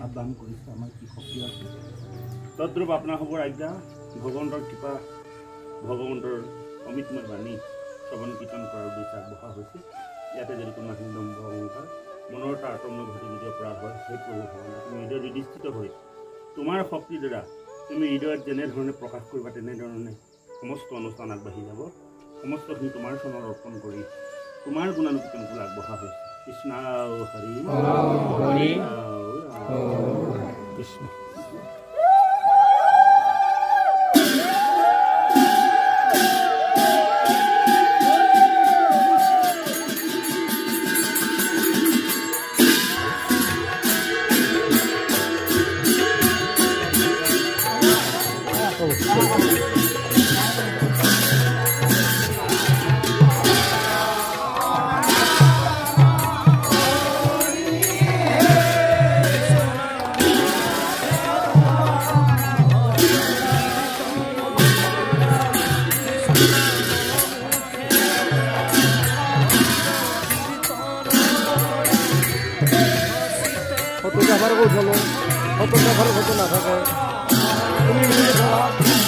আহ্বান কৰিছে আমাৰ কি শক্তি আছে তদ্ৰূপ আপোনাৰ হ'ব আজ্ঞা ভগৱন্তৰ কৃপা ভগৱন্তৰ অমিতময় বাণী শ্ৰৱণ কীৰ্তন কৰাৰ উদ্দেশ্যে আগবঢ়া হৈছে ইয়াতে যদি কোনো হিন্দম্ব অহংকাৰ মনৰ তাৰতম্য ঘটি যদি অপৰাধ হয় সেই প্ৰভু ভগৱান তুমি হৃদয় বিধিষ্ঠিত হৈ তোমাৰ শক্তিৰ দ্বাৰা তুমি হৃদয়ত যেনেধৰণে প্ৰকাশ কৰিবা তেনেধৰণে সমস্ত অনুষ্ঠান আগবাঢ়ি যাব সমস্তখিনি তোমাৰ চৰণত অৰ্পণ কৰি তোমাৰ গুণানুকীৰ্তনবোৰ আগবঢ়া হৈছে কৃষ্ণ হৰি কৃষ্ণ ফটোগ্রাফার ঘটনা নাথাকে তুমি